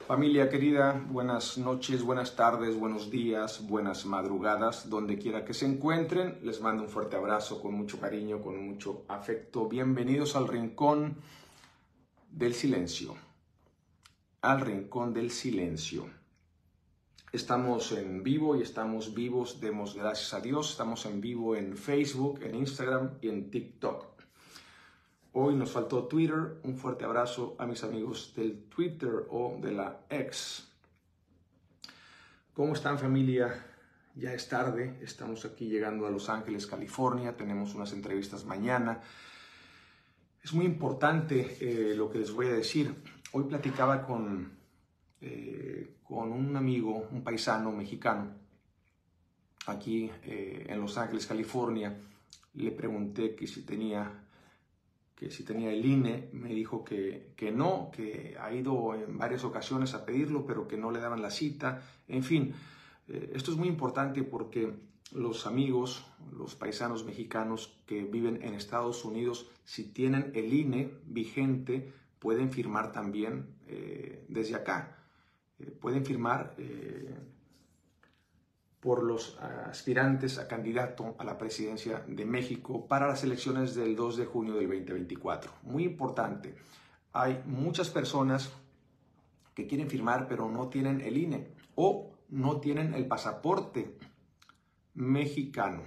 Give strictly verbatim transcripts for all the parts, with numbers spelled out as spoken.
Familia querida, buenas noches, buenas tardes, buenos días, buenas madrugadas, donde quiera que se encuentren. Les mando un fuerte abrazo con mucho cariño, con mucho afecto. Bienvenidos al Rincón del Silencio. Al Rincón del Silencio. Estamos en vivo y estamos vivos, demos gracias a Dios. Estamos en vivo en Facebook, en Instagram y en TikTok. Hoy nos faltó Twitter. Un fuerte abrazo a mis amigos del Twitter o de la X. ¿Cómo están, familia? Ya es tarde. Estamos aquí llegando a Los Ángeles, California. Tenemos unas entrevistas mañana. Es muy importante eh, lo que les voy a decir. Hoy platicaba con, eh, con un amigo, un paisano mexicano, aquí eh, en Los Ángeles, California. Le pregunté que si tenía... que si tenía el I N E, me dijo que, que no, que ha ido en varias ocasiones a pedirlo, pero que no le daban la cita. En fin, eh, esto es muy importante porque los amigos, los paisanos mexicanos que viven en Estados Unidos, si tienen el I N E vigente, pueden firmar también eh, desde acá. Eh, pueden firmar... Eh, por los aspirantes a candidato a la presidencia de México para las elecciones del dos de junio del veinte veinticuatro. Muy importante, hay muchas personas que quieren firmar pero no tienen el I N E o no tienen el pasaporte mexicano.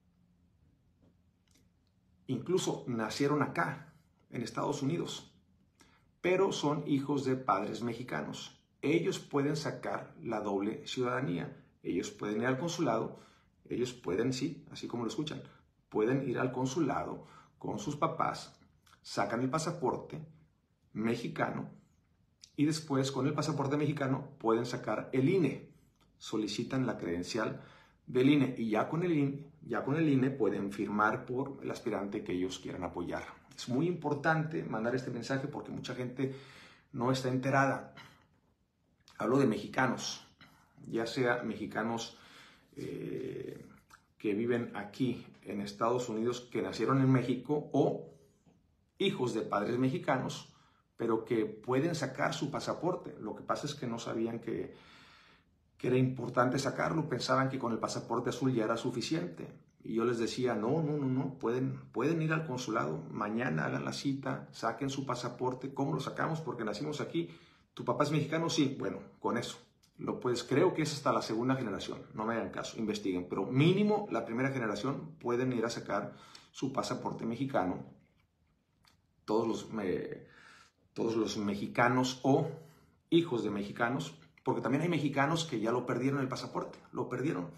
Incluso nacieron acá, en Estados Unidos, pero son hijos de padres mexicanos. Ellos pueden sacar la doble ciudadanía. Ellos pueden ir al consulado, ellos pueden, sí, así como lo escuchan, pueden ir al consulado con sus papás, sacan el pasaporte mexicano y después con el pasaporte mexicano pueden sacar el I N E, solicitan la credencial del I N E y ya con el I N E, ya con el I N E pueden firmar por el aspirante que ellos quieran apoyar. Es muy importante mandar este mensaje porque mucha gente no está enterada. Hablo de mexicanos. Ya sea mexicanos eh, que viven aquí en Estados Unidos, que nacieron en México, o hijos de padres mexicanos, pero que pueden sacar su pasaporte. Lo que pasa es que no sabían que, que era importante sacarlo, pensaban que con el pasaporte azul ya era suficiente. Y yo les decía, no, no, no, no, pueden, pueden ir al consulado, mañana hagan la cita, saquen su pasaporte. ¿Cómo lo sacamos? Porque nacimos aquí. ¿Tu papá es mexicano? Sí, bueno, con eso. Lo pues creo que es hasta la segunda generación, no me hagan caso, investiguen, pero mínimo la primera generación pueden ir a sacar su pasaporte mexicano, todos los, eh, todos los mexicanos o hijos de mexicanos, porque también hay mexicanos que ya lo perdieron el pasaporte, lo perdieron,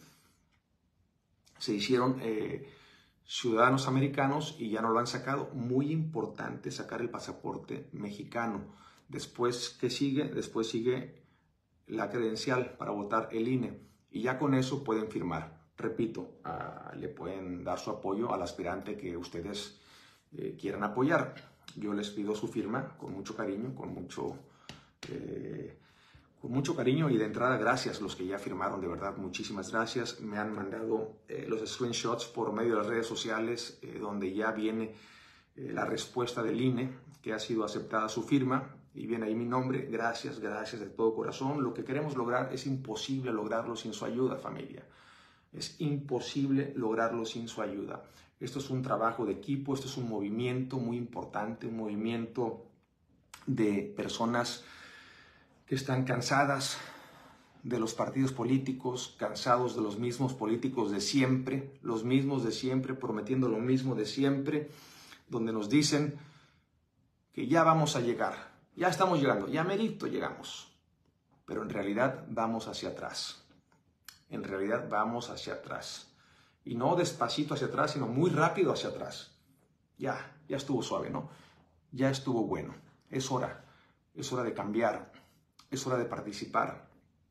se hicieron eh, ciudadanos americanos y ya no lo han sacado. Muy importante sacar el pasaporte mexicano. Después, ¿qué sigue? Después sigue la credencial para votar, el I N E, y ya con eso pueden firmar. Repito, uh, le pueden dar su apoyo al aspirante que ustedes eh, quieran apoyar. Yo les pido su firma con mucho cariño, con mucho, eh, con mucho cariño y de entrada gracias los que ya firmaron, de verdad, muchísimas gracias. Me han mandado eh, los screenshots por medio de las redes sociales eh, donde ya viene eh, la respuesta del I N E, que ha sido aceptada su firma. Y viene ahí mi nombre. Gracias, gracias de todo corazón. Lo que queremos lograr es imposible lograrlo sin su ayuda, familia. Es imposible lograrlo sin su ayuda. Esto es un trabajo de equipo, esto es un movimiento muy importante, un movimiento de personas que están cansadas de los partidos políticos, cansados de los mismos políticos de siempre, los mismos de siempre, prometiendo lo mismo de siempre, donde nos dicen que ya vamos a llegar. Ya estamos llegando, ya merito llegamos, pero en realidad vamos hacia atrás, en realidad vamos hacia atrás, y no despacito hacia atrás, sino muy rápido hacia atrás. Ya, ya estuvo suave, ¿no? Ya estuvo bueno, es hora, es hora de cambiar, es hora de participar,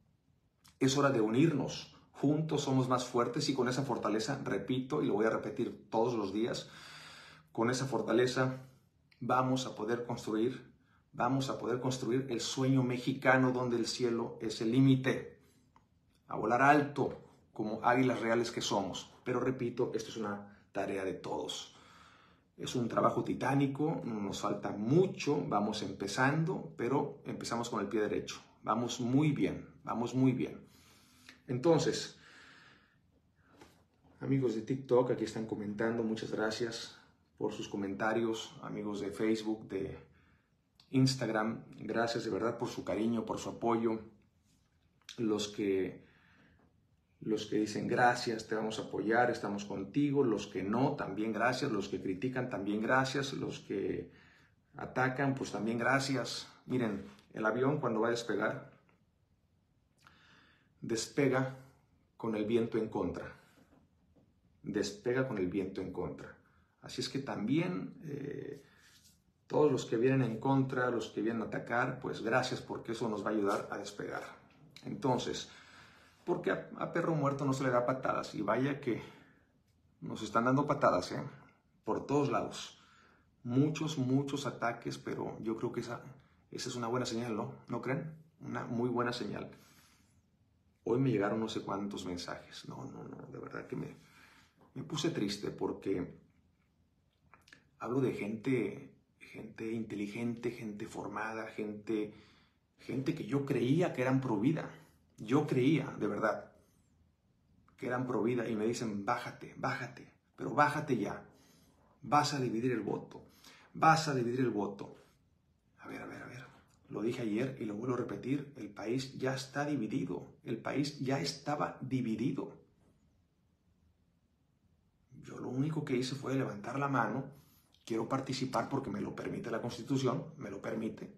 es hora de unirnos, juntos somos más fuertes y con esa fortaleza, repito y lo voy a repetir todos los días, con esa fortaleza vamos a poder construir Vamos a poder construir el sueño mexicano donde el cielo es el límite. A volar alto como águilas reales que somos. Pero repito, esto es una tarea de todos. Es un trabajo titánico, nos falta mucho, vamos empezando, pero empezamos con el pie derecho. vamos muy bien, vamos muy bien. Entonces, amigos de TikTok, aquí están comentando, muchas gracias por sus comentarios. Amigos de Facebook, de Instagram, gracias de verdad por su cariño, por su apoyo. Los que, los que dicen gracias, te vamos a apoyar, estamos contigo. Los que no, también gracias. Los que critican, también gracias. Los que atacan, pues también gracias. Miren, el avión cuando va a despegar, despega con el viento en contra. Despega con el viento en contra. Así es que también eh, todos los que vienen en contra, los que vienen a atacar, pues gracias, porque eso nos va a ayudar a despegar. Entonces, porque a, a perro muerto no se le da patadas, y vaya que nos están dando patadas, ¿eh? Por todos lados. Muchos, muchos ataques, pero yo creo que esa, esa es una buena señal, ¿no? ¿No creen? Una muy buena señal. Hoy me llegaron no sé cuántos mensajes. No, no, no, de verdad que me, me puse triste, porque hablo de gente, gente inteligente, gente formada, gente, gente que yo creía que eran pro vida. Yo creía, de verdad, que eran pro vida, y me dicen, bájate, bájate, pero bájate ya. Vas a dividir el voto, vas a dividir el voto. A ver, a ver, a ver, lo dije ayer y lo vuelvo a repetir, el país ya está dividido, el país ya estaba dividido. Yo lo único que hice fue levantar la mano, quiero participar porque me lo permite la Constitución, me lo permite.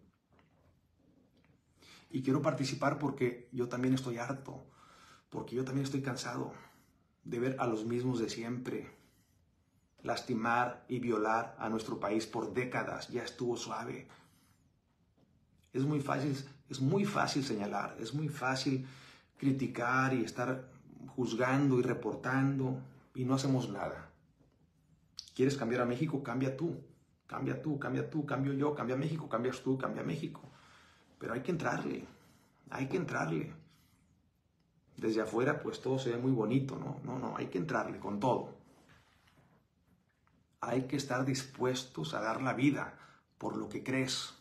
Y quiero participar porque yo también estoy harto, porque yo también estoy cansado de ver a los mismos de siempre lastimar y violar a nuestro país por décadas. Ya estuvo suave. Es muy fácil, es muy fácil señalar, es muy fácil criticar y estar juzgando y reportando, y no hacemos nada. ¿Quieres cambiar a México? Cambia tú, cambia tú, cambia tú, cambio yo, cambia México, cambias tú, cambia México. Pero hay que entrarle, hay que entrarle. Desde afuera, pues todo se ve muy bonito, ¿no? No, no, hay que entrarle con todo. Hay que estar dispuestos a dar la vida por lo que crees.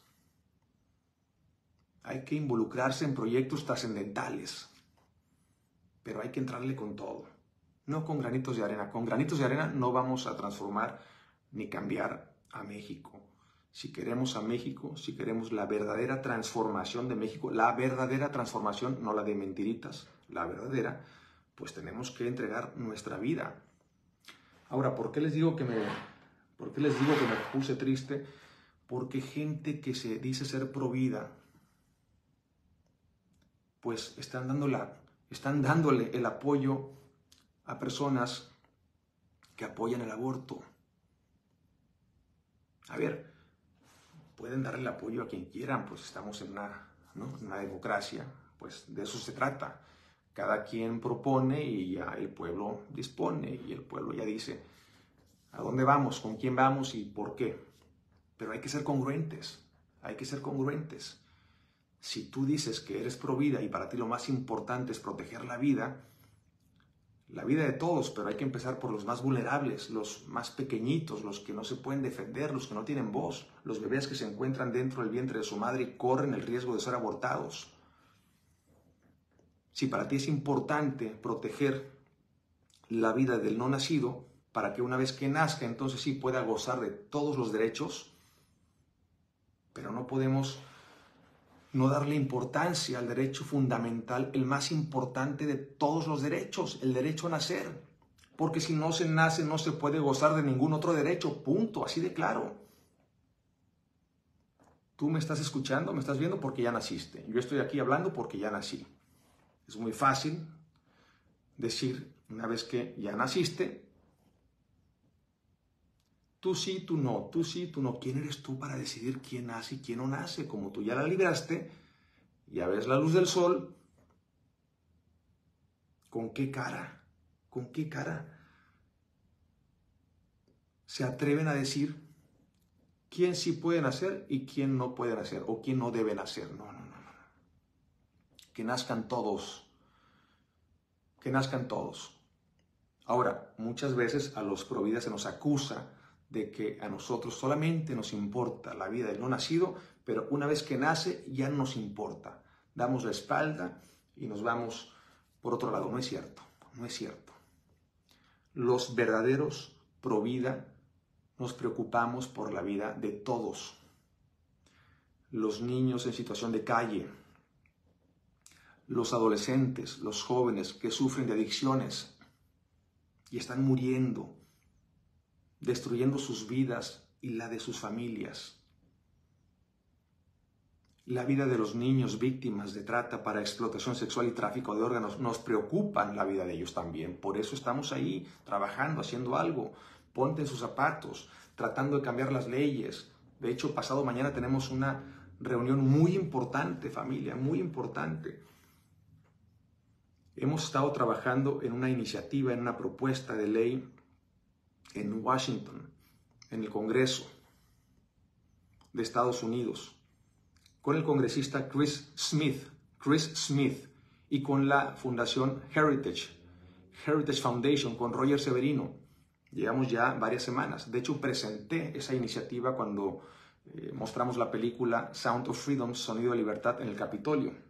Hay que involucrarse en proyectos trascendentales, pero hay que entrarle con todo. No con granitos de arena. Con granitos de arena no vamos a transformar ni cambiar a México. Si queremos a México, si queremos la verdadera transformación de México, la verdadera transformación, no la de mentiritas, la verdadera, pues tenemos que entregar nuestra vida. Ahora, ¿por qué les digo que me, por qué les digo que me puse triste? Porque gente que se dice ser pro vida, pues están, dando la, están dándole el apoyo a personas que apoyan el aborto. A ver, pueden darle el apoyo a quien quieran, pues estamos en una, ¿no? en una democracia, pues de eso se trata. Cada quien propone y ya el pueblo dispone, y el pueblo ya dice a dónde vamos, con quién vamos y por qué. Pero hay que ser congruentes, hay que ser congruentes. Si tú dices que eres pro vida y para ti lo más importante es proteger la vida, la vida de todos, pero hay que empezar por los más vulnerables, los más pequeñitos, los que no se pueden defender, los que no tienen voz, los bebés que se encuentran dentro del vientre de su madre y corren el riesgo de ser abortados. Si para ti es importante proteger la vida del no nacido, para que una vez que nazca, entonces sí pueda gozar de todos los derechos, pero no podemos no darle importancia al derecho fundamental, el más importante de todos los derechos, el derecho a nacer. Porque si no se nace, no se puede gozar de ningún otro derecho, punto, así de claro. Tú me estás escuchando, me estás viendo porque ya naciste. Yo estoy aquí hablando porque ya nací. Es muy fácil decir, una vez que ya naciste, tú sí, tú no, tú sí, tú no. ¿Quién eres tú para decidir quién nace y quién no nace? Como tú ya la libraste, ya ves la luz del sol, ¿con qué cara? ¿Con qué cara se atreven a decir quién sí puede nacer y quién no puede nacer o quién no debe nacer? No, no, no, no. Que nazcan todos, que nazcan todos. Ahora, muchas veces a los pro vida se nos acusa de que a nosotros solamente nos importa la vida del no nacido, pero una vez que nace ya no nos importa. damos la espalda y nos vamos por otro lado. No es cierto, no es cierto. Los verdaderos pro vida nos preocupamos por la vida de todos. Los niños en situación de calle, los adolescentes, los jóvenes que sufren de adicciones y están muriendo, destruyendo sus vidas y la de sus familias. La vida de los niños víctimas de trata para explotación sexual y tráfico de órganos nos preocupan la vida de ellos también. Por eso estamos ahí trabajando, haciendo algo. Ponte en sus zapatos, tratando de cambiar las leyes. De hecho, pasado mañana tenemos una reunión muy importante, familia, muy importante. Hemos estado trabajando en una iniciativa, en una propuesta de ley en Washington, en el Congreso de Estados Unidos, con el congresista Chris Smith, Chris Smith, y con la fundación Heritage, Heritage Foundation, con Roger Severino. Llevamos ya varias semanas. De hecho, presenté esa iniciativa cuando eh, mostramos la película Sound of Freedom, Sonido de Libertad, en el Capitolio.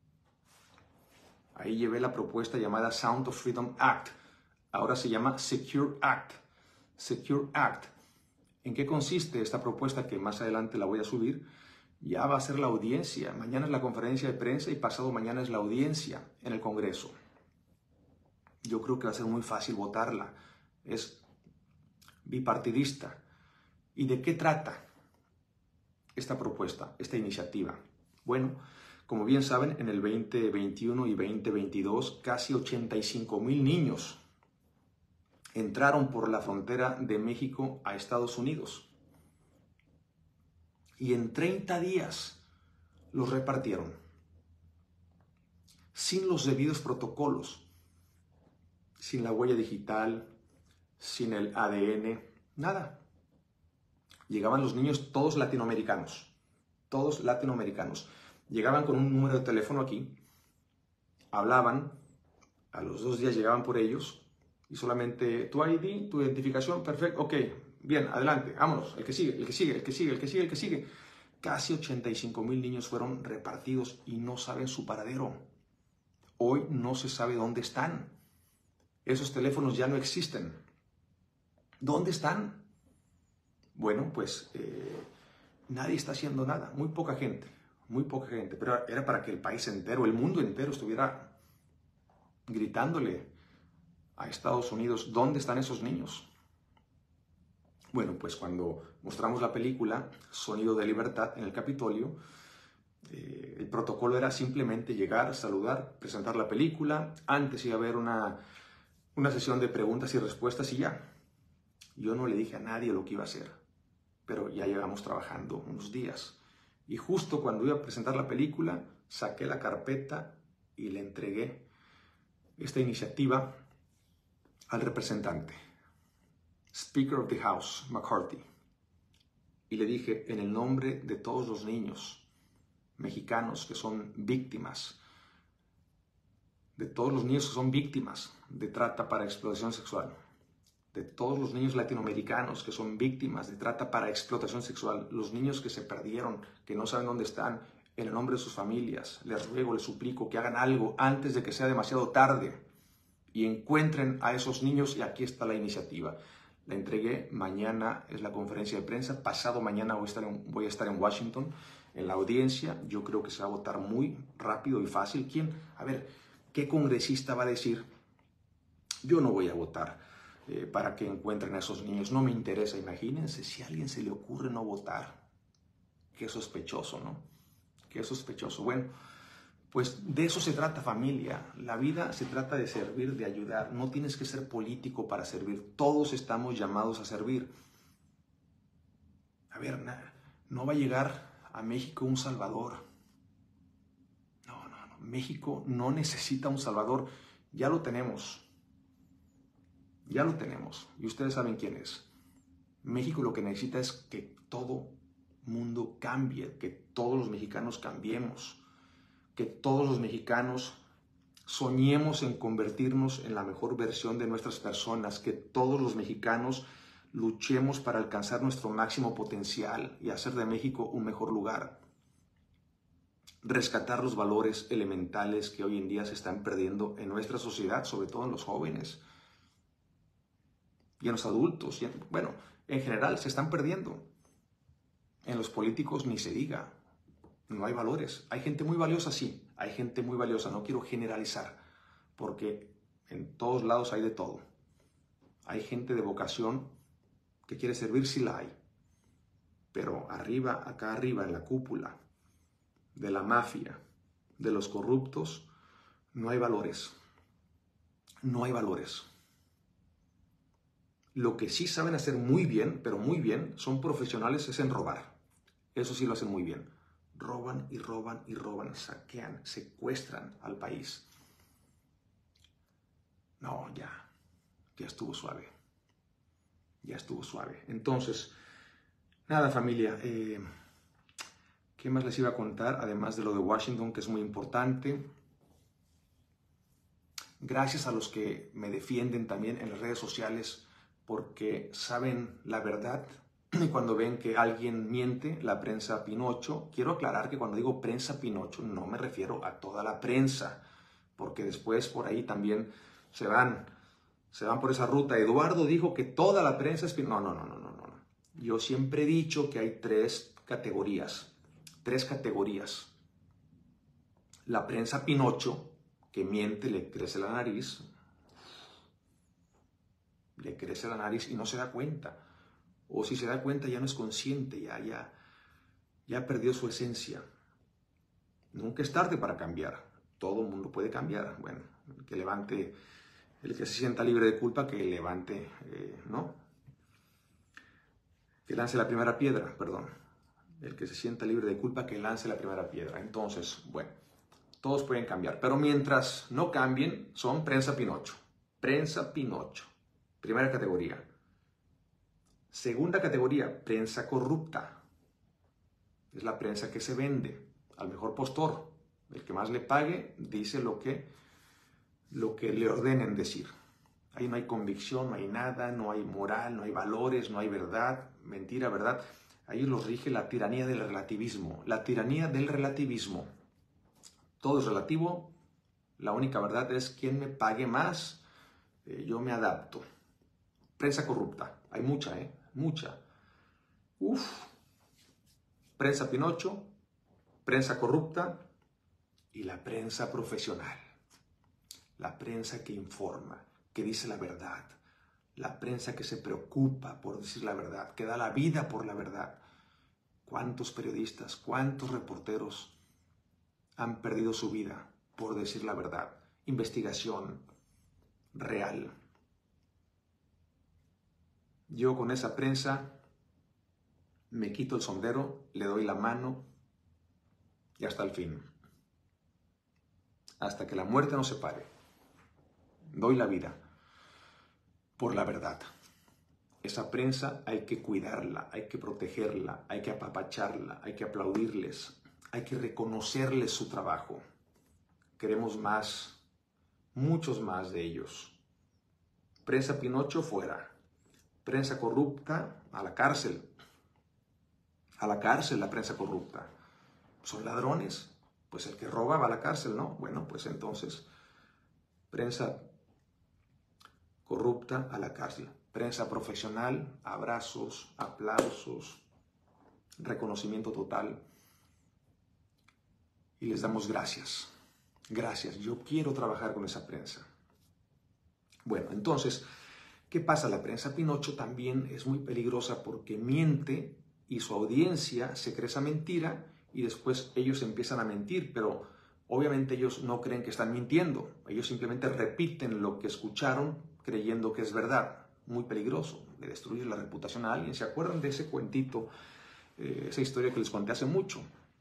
Ahí llevé la propuesta llamada Sound of Freedom Act. Ahora se llama Secure Act. Secure Act. ¿En qué consiste esta propuesta que más adelante la voy a subir? Ya va a ser la audiencia. Mañana es la conferencia de prensa y pasado mañana es la audiencia en el Congreso. Yo creo que va a ser muy fácil votarla. Es bipartidista. ¿Y de qué trata esta propuesta, esta iniciativa? Bueno, como bien saben, en el veinte veintiuno y veinte veintidós, casi ochenta y cinco mil niños entraron por la frontera de México a Estados Unidos. Y en treinta días los repartieron, sin los debidos protocolos, sin la huella digital, sin el A D N, nada. Llegaban los niños todos latinoamericanos, todos latinoamericanos. Llegaban con un número de teléfono aquí, hablaban, a los dos días llegaban por ellos y solamente tu I D, tu identificación, perfecto, ok, bien, adelante, vámonos, el que sigue, el que sigue, el que sigue, el que sigue, el que sigue. Casi ochenta y cinco mil niños fueron repartidos y no saben su paradero. Hoy no se sabe dónde están. Esos teléfonos ya no existen. ¿Dónde están? Bueno, pues eh, nadie está haciendo nada, muy poca gente. Muy poca gente, pero era para que el país entero, el mundo entero estuviera gritándole a Estados Unidos, ¿dónde están esos niños? Bueno, pues cuando mostramos la película Sonido de Libertad en el Capitolio, eh, el protocolo era simplemente llegar, saludar, presentar la película. Antes iba a haber una, una sesión de preguntas y respuestas y ya. Yo no le dije a nadie lo que iba a hacer, pero ya llevamos trabajando unos días. Y justo cuando iba a presentar la película, saqué la carpeta y le entregué esta iniciativa al representante, Speaker of the House, McCarthy. Y le dije, en el nombre de todos los niños mexicanos que son víctimas, de todos los niños que son víctimas de trata para explotación sexual, de todos los niños latinoamericanos que son víctimas de trata para explotación sexual, los niños que se perdieron, que no saben dónde están, en el nombre de sus familias, les ruego, les suplico que hagan algo antes de que sea demasiado tarde y encuentren a esos niños, y aquí está la iniciativa. La entregué, mañana es la conferencia de prensa, pasado mañana voy a estar en, voy a estar en Washington, en la audiencia. Yo creo que se va a votar muy rápido y fácil. ¿Quién? A ver, ¿qué congresista va a decir? Yo no voy a votar Eh, para que encuentren a esos niños, no me interesa? Imagínense si a alguien se le ocurre no votar. Qué sospechoso, ¿no? Qué sospechoso. Bueno, pues de eso se trata, familia. La vida se trata de servir, de ayudar. No tienes que ser político para servir. Todos estamos llamados a servir. A ver, no va a llegar a México un salvador. No, no, no. México no necesita un salvador. Ya lo tenemos. Ya lo tenemos, y ustedes saben quién es. México lo que necesita es que todo mundo cambie, que todos los mexicanos cambiemos, que todos los mexicanos soñemos en convertirnos en la mejor versión de nuestras personas, que todos los mexicanos luchemos para alcanzar nuestro máximo potencial y hacer de México un mejor lugar. rescatar los valores elementales que hoy en día se están perdiendo en nuestra sociedad, sobre todo en los jóvenes y en los adultos. Y en, bueno, en general se están perdiendo. En los políticos ni se diga. No hay valores. Hay gente muy valiosa, sí. Hay gente muy valiosa. No quiero generalizar, porque en todos lados hay de todo. Hay gente de vocación que quiere servir, sí la hay. Pero arriba, acá arriba, en la cúpula de la mafia, de los corruptos, no hay valores. No hay valores. Lo que sí saben hacer muy bien, pero muy bien, son profesionales, es en robar. Eso sí lo hacen muy bien. Roban y roban y roban, saquean, secuestran al país. No, ya, ya estuvo suave. Ya estuvo suave. Entonces, nada, familia. Eh, ¿Qué más les iba a contar? Además de lo de Washington, que es muy importante. Gracias a los que me defienden también en las redes sociales, porque saben la verdad. Y cuando ven que alguien miente, la prensa Pinocho, quiero aclarar que cuando digo prensa Pinocho no me refiero a toda la prensa, porque después por ahí también se van, se van por esa ruta. Eduardo dijo que toda la prensa es Pinocho. No, no, no, no, no, no. Yo siempre he dicho que hay tres categorías, tres categorías. La prensa Pinocho, que miente, le crece la nariz, le crece la nariz y no se da cuenta. O si se da cuenta ya no es consciente, ya, ya, ya perdió su esencia. Nunca es tarde para cambiar. Todo el mundo puede cambiar. Bueno, el que levante, el que se sienta libre de culpa, que levante, eh, ¿no? Que lance la primera piedra, perdón. El que se sienta libre de culpa, que lance la primera piedra. Entonces, bueno, todos pueden cambiar. Pero mientras no cambien, son prensa Pinocho. Prensa Pinocho. Primera categoría. Segunda categoría, prensa corrupta. Es la prensa que se vende al mejor postor. El que más le pague dice lo que, lo que le ordenen decir. Ahí no hay convicción, no hay nada, no hay moral, no hay valores, no hay verdad, mentira, verdad. Ahí los rige la tiranía del relativismo. La tiranía del relativismo. Todo es relativo. La única verdad es quién me pague más, eh, yo me adapto. Prensa corrupta. Hay mucha, ¿eh? Mucha. Uf. Prensa Pinocho, prensa corrupta y la prensa profesional. La prensa que informa, que dice la verdad. La prensa que se preocupa por decir la verdad, que da la vida por la verdad. ¿Cuántos periodistas, cuántos reporteros han perdido su vida por decir la verdad? Investigación real. Yo con esa prensa me quito el sombrero, le doy la mano y hasta el fin. Hasta que la muerte nos separe. Doy la vida por la verdad. Esa prensa hay que cuidarla, hay que protegerla, hay que apapacharla, hay que aplaudirles, hay que reconocerles su trabajo. Queremos más, muchos más de ellos. Prensa Pinocho fuera. Prensa corrupta a la cárcel. A la cárcel la prensa corrupta. Son ladrones. Pues el que roba va a la cárcel, ¿no? Bueno, pues entonces, prensa corrupta a la cárcel. Prensa profesional, abrazos, aplausos, reconocimiento total. Y les damos gracias. Gracias. Yo quiero trabajar con esa prensa. Bueno, entonces, ¿qué pasa? La prensa Pinocho también es muy peligrosa porque miente y su audiencia se cree esa mentira y después ellos empiezan a mentir, pero obviamente ellos no creen que están mintiendo. Ellos simplemente repiten lo que escucharon creyendo que es verdad. Muy peligroso. Le destruye la reputación a alguien. ¿Se acuerdan de ese cuentito, eh, esa historia que les conté hace mucho?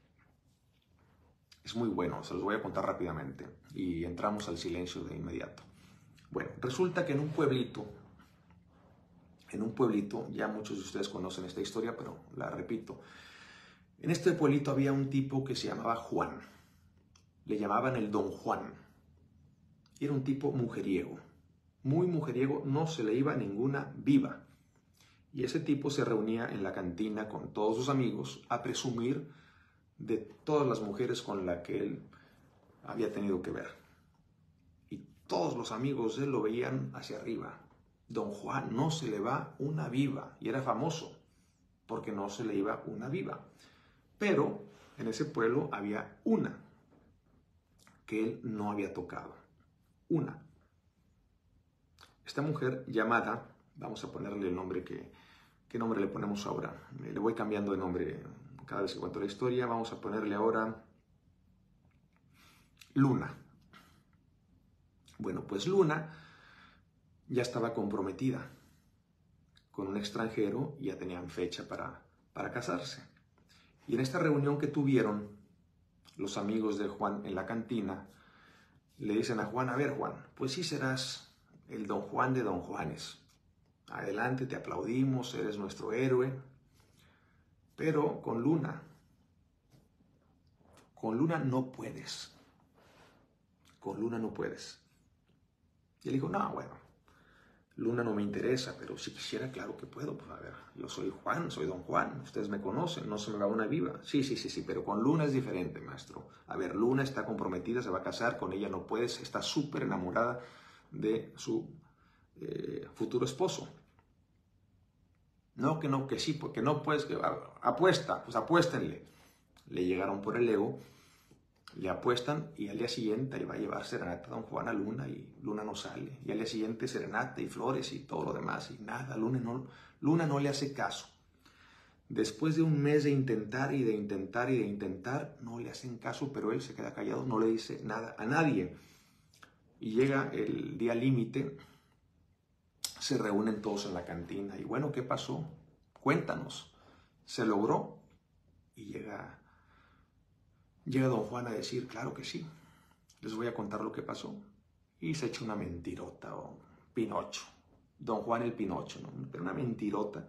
Es muy bueno, se los voy a contar rápidamente y entramos al silencio de inmediato. Bueno, resulta que en un pueblito, en un pueblito, ya muchos de ustedes conocen esta historia, pero la repito. En este pueblito había un tipo que se llamaba Juan. Le llamaban el Don Juan. Era un tipo mujeriego. Muy mujeriego, no se le iba ninguna viva. Y ese tipo se reunía en la cantina con todos sus amigos a presumir de todas las mujeres con las que él había tenido que ver. Y todos los amigos de él lo veían hacia arriba. Don Juan no se le va una viva, y era famoso porque no se le iba una viva. Pero en ese pueblo había una que él no había tocado. Una. Esta mujer llamada, vamos a ponerle el nombre que, ¿qué nombre le ponemos ahora? Le voy cambiando de nombre cada vez que cuento la historia. Vamos a ponerle ahora Luna. Bueno, pues Luna ya estaba comprometida con un extranjero y ya tenían fecha para, para casarse. Y en esta reunión que tuvieron los amigos de Juan en la cantina, le dicen a Juan, a ver Juan, pues sí serás el Don Juan de Don Juanes. Adelante, te aplaudimos, eres nuestro héroe. Pero con Luna, con Luna no puedes. Con Luna no puedes. Y él dijo, no, bueno, Luna no me interesa, pero si quisiera, claro que puedo. Pues a ver, yo soy Juan, soy Don Juan, ustedes me conocen, no se me va una viva. Sí, sí, sí, sí, pero con Luna es diferente, maestro. A ver, Luna está comprometida, se va a casar, con ella no puedes, está súper enamorada de su eh, futuro esposo. No, que no, que sí, porque no puedes, que apuesta, pues apuéstenle. Le llegaron por el ego, le apuestan y al día siguiente le va a llevar serenata a Don Juan a Luna y Luna no sale. Y al día siguiente serenata y flores y todo lo demás y nada, Luna no, Luna no le hace caso. Después de un mes de intentar y de intentar y de intentar, no le hacen caso, pero él se queda callado, no le dice nada a nadie. Y llega el día límite, se reúnen todos en la cantina y bueno, ¿qué pasó? Cuéntanos. ¿Se logró? Y llega, llega Don Juan a decir, claro que sí, les voy a contar lo que pasó. Y se echa una mentirota, o Pinocho. Don Juan el Pinocho, ¿no? Pero una mentirota.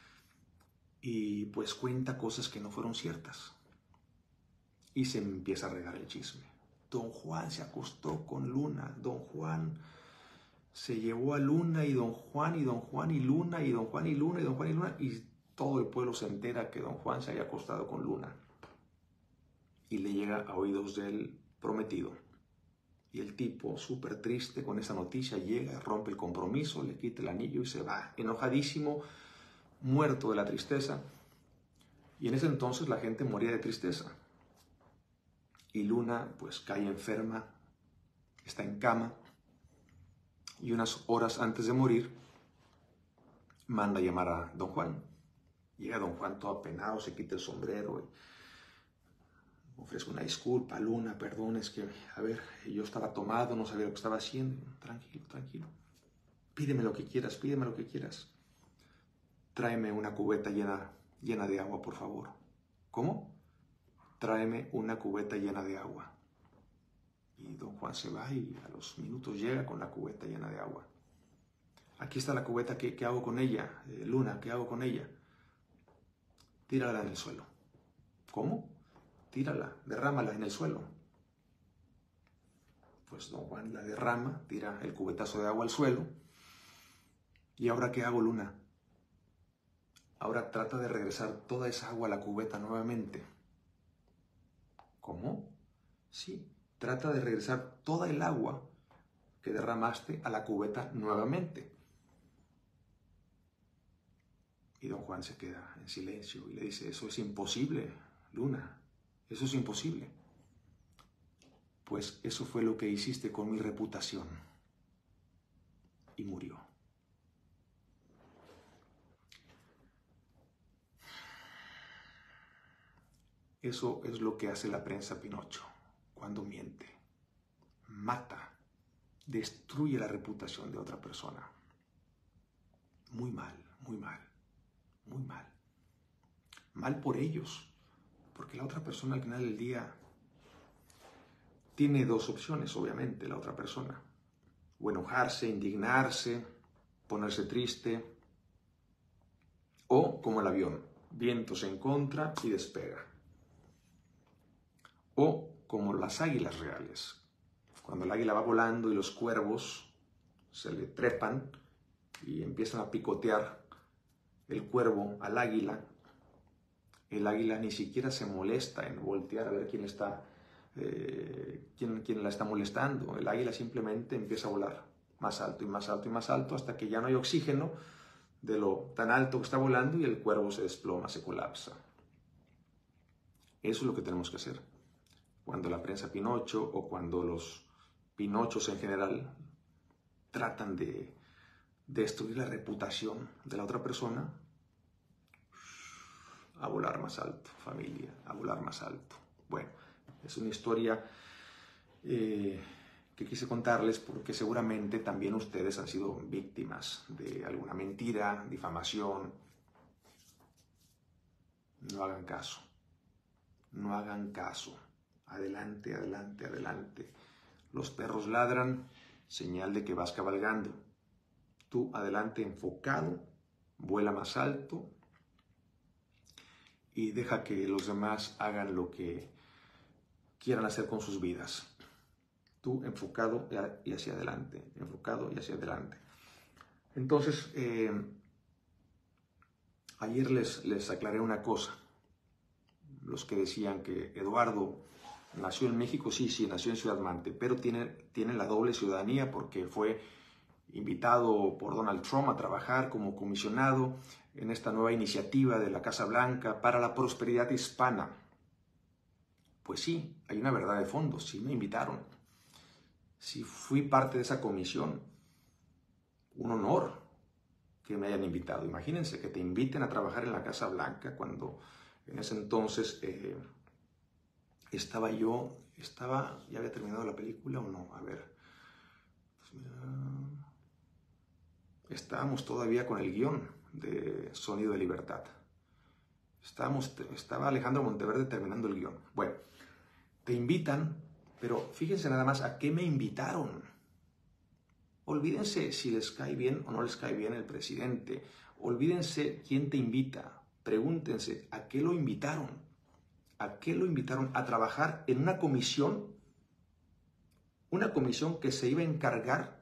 Y pues cuenta cosas que no fueron ciertas. Y se empieza a regar el chisme. Don Juan se acostó con Luna. Don Juan se llevó a Luna y Don Juan y Don Juan y Luna y Don Juan y Luna y Don Juan y Luna. Y todo el pueblo se entera que Don Juan se había acostado con Luna. Y le llega a oídos del prometido. Y el tipo, súper triste con esa noticia, llega, rompe el compromiso, le quita el anillo y se va. Enojadísimo, muerto de la tristeza. Y en ese entonces la gente moría de tristeza. Y Luna pues cae enferma, está en cama. Y unas horas antes de morir, manda a llamar a Don Juan. Llega Don Juan todo apenado, se quita el sombrero y ofrezco una disculpa, Luna, perdón, es que, a ver, yo estaba tomado, no sabía lo que estaba haciendo. Tranquilo, tranquilo. Pídeme lo que quieras, pídeme lo que quieras. Tráeme una cubeta llena, llena de agua, por favor. ¿Cómo? Tráeme una cubeta llena de agua. Y Don Juan se va y a los minutos llega con la cubeta llena de agua. Aquí está la cubeta, ¿qué, qué hago con ella? Eh, Luna, ¿qué hago con ella? Tírala en el suelo. ¿Cómo? Tírala, derrámala en el suelo. Pues Don Juan la derrama, tira el cubetazo de agua al suelo. ¿Y ahora qué hago, Luna? Ahora trata de regresar toda esa agua a la cubeta nuevamente. ¿Cómo? Sí, trata de regresar toda el agua que derramaste a la cubeta nuevamente. Y Don Juan se queda en silencio y le dice, eso es imposible, Luna. Eso es imposible. Pues eso fue lo que hiciste con mi reputación. Y murió. Eso es lo que hace la prensa Pinocho cuando miente. Mata, destruye la reputación de otra persona. Muy mal, muy mal, muy mal. Mal por ellos. Porque la otra persona al final del día tiene dos opciones, obviamente, la otra persona. O enojarse, indignarse, ponerse triste. O como el avión, vientos en contra y despega. O como las águilas reales. Cuando el águila va volando y los cuervos se le trepan y empiezan a picotear el cuervo al águila, El águila ni siquiera se molesta en voltear a ver quién está, eh, quién, quién la está molestando. El águila simplemente empieza a volar más alto y más alto y más alto hasta que ya no hay oxígeno de lo tan alto que está volando y el cuervo se desploma, se colapsa. Eso es lo que tenemos que hacer. Cuando la prensa Pinocho o cuando los Pinochos en general tratan de destruir la reputación de la otra persona, a volar más alto, familia, a volar más alto. Bueno, es una historia eh, que quise contarles porque seguramente también ustedes han sido víctimas de alguna mentira, difamación. No hagan caso, no hagan caso. Adelante, adelante, adelante. Los perros ladran, señal de que vas cabalgando. Tú adelante enfocado, vuela más alto y deja que los demás hagan lo que quieran hacer con sus vidas. Tú enfocado y hacia adelante, enfocado y hacia adelante. Entonces, eh, ayer les, les aclaré una cosa. Los que decían que Eduardo nació en México, sí, sí, nació en Ciudad Mante, pero tiene, tiene la doble ciudadanía porque fue invitado por Donald Trump a trabajar como comisionado en esta nueva iniciativa de la Casa Blanca para la prosperidad hispana. Pues sí, hay una verdad de fondo, sí me invitaron. Sí fui parte de esa comisión. Un honor que me hayan invitado. Imagínense que te inviten a trabajar en la Casa Blanca cuando en ese entonces eh, estaba yo, estaba, ¿ya había terminado la película o no? A ver, pues mira, estábamos todavía con el guión de Sonido de Libertad. Estábamos, estaba Alejandro Monteverde terminando el guión. Bueno, te invitan, pero fíjense nada más a qué me invitaron. Olvídense si les cae bien o no les cae bien el presidente. Olvídense quién te invita. Pregúntense, ¿a qué lo invitaron? ¿A qué lo invitaron? A trabajar en una comisión, una comisión que se iba a encargar